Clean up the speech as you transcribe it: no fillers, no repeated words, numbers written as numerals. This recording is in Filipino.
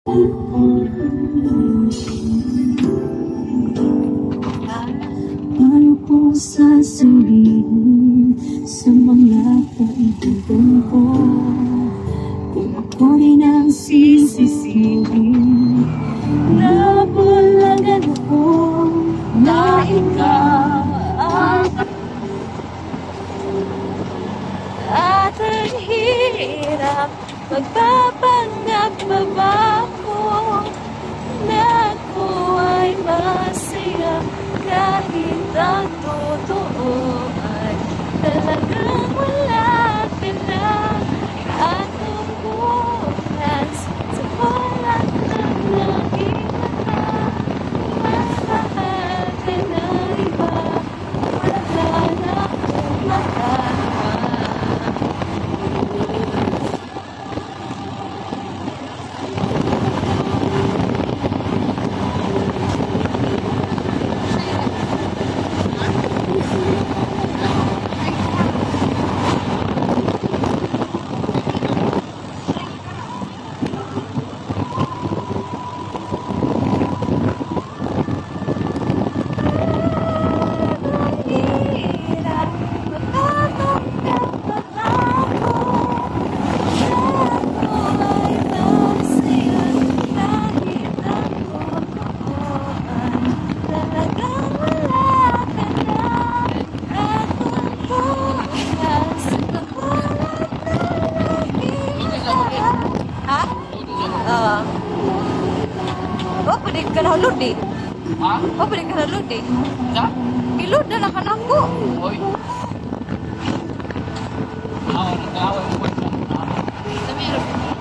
Paano kong sasabihin sa mga kaibigan ko kung ako rin ang sisisihin? Nabulagan ako na ikaw at ang hirap magpapanggap pa ba ako na ako ay masaya kahit ang totoo ay talagang wala ka na at umulas sa balat ng nakita mahal ka na iba wala na akong magagawa. Oh, pwede ka na halod eh. Ha? Oh, pwede ka na halod eh. Sa? Pilod na nakan ako. Oy. Nagkawin mo ba? Sabi,